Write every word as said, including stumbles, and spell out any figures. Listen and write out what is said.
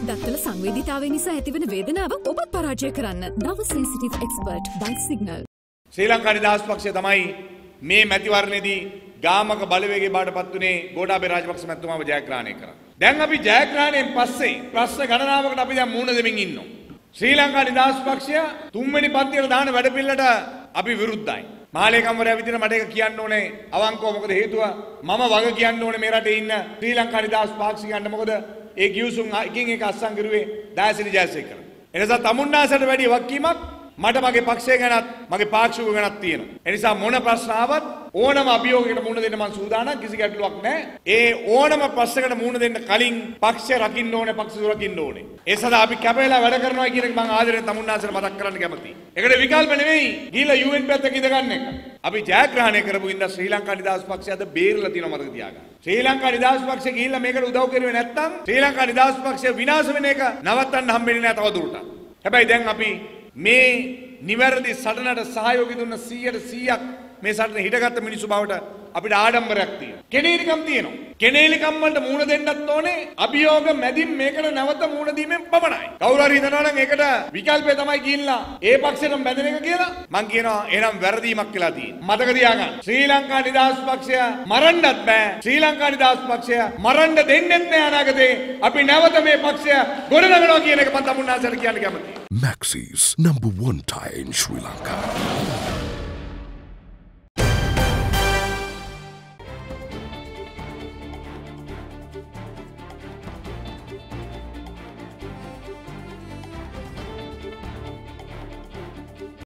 දත්වල සංවේදීතාවය නිසා ඇතිවන වේදනාව ඔබත් පරාජය කරන්න. නව sensitive expert bite signal. Sri Lanka නිදහස් පක්ෂය තමයි මේ මැතිවරණයේදී ගාමක බලවේගයේ බාටපත් උනේ ගෝඨාභය රාජපක්ෂ මැතිතුමාව ජයග්‍රහණය කරා. දැන් අපි ජයග්‍රහණයෙන් පස්සේ ප්‍රශ්න ගණනාවකට අපි දැන් මුහුණ දෙමින් ඉන්නවා. ශ්‍රී ලංකා නිදහස් පක්ෂය තුන්වෙනි පන්තියට දාන වැඩපිළිවෙලට අපි විරුද්ධයි. මාලේකම්වරයා විදිහට මට ඒක කියන්න ඕනේ අවංකව. මොකද හේතුව මම වග කියන්න ඕනේ මේ රටේ ඉන්න ශ්‍රී ලංකා නිදහස් පාක්ෂිකයන්ට. මොකද ඒ ගිවිසුම් එකින් එක අස්සම් කරුවේ දයාසිරි ජයසේකර. එනිසා තමුන්නාසට වැඩි වගකීමක් මට මගේ පක්ෂය ගැනත් මගේ පාක්ෂිකව ගැනත් තියෙනවා. එනිසා මොන ප්‍රශ්න ආවත් ඕනම අභියෝගයකට මුහුණ දෙන්න මම සූදානම්. කිසි ගැටලුවක් නැහැ. ඒ ඕනම ප්‍රශ්නකට මුහුණ දෙන්න කලින් පක්ෂය රකින්න ඕනේ, පක්ෂය රකින්න ඕනේ. ඒ සඳහා අපි කැපෙලා වැඩ කරනවා කියන එක මම ආදරෙන් තමුන්නාසට මතක් කරන්න කැමතියි. ඒකට විකල්ප නෙවෙයි ගිහිල්ලා යූ එන් පැත්තක ඉඳගන්න එක. අපි ජයග්‍රහණය කරපු ඉඳලා ශ්‍රී ලංකා නිදහස් පක්ෂය අද බේරලා තියෙනවා මතක තියාගන්න. ශ්‍රී ලංකා නිදහස් පක්ෂය ගිහිල්ලා මේකට උදව් කරුවේ නැත්නම් ශ්‍රී ලංකා නිදහස් පක්ෂය විනාශ වෙන එක නවත්තන්න හම්බෙන්නේ නැහැ තව දුරටත්. හැබැයි දැන් අපි මේ නිවැරදි සටනට සහයෝගය දුන්න සීයට සීයක් මේ සටන හිටගත්ත මිනිස්සු බවට අපිට ආඩම්බරයක් තියෙනවා. කෙනේලිකම් තියෙනවා. කෙනේලිකම් වලට මුහුණ දෙන්නත් ඕනේ. අභියෝග මැදින් මේකට නැවත මුහුණ දීමෙන් පමණයි. කවුරු හරි හිතනවා නම් ඒකට විකල්පය තමයි ගිහිල්ලා ඒ පක්ෂෙටම බැඳෙන එක කියලා. මං කියනවා එහෙනම් වැරදීමක් වෙලා තියෙනවා. මතක තියාගන්න. ශ්‍රී ලංකා නිදහස් පක්ෂය මරන්නත් බෑ. ශ්‍රී ලංකා නිදහස් පක්ෂය මරන්න දෙන්නෙත් නෑ අනාගතේ. අපි නැවත මේ පක්ෂය ගොඩනගනවා කියන එක මම තමුන්නාසට කියන්න කැමතියි. Maxis, number one tie in Sri Lanka.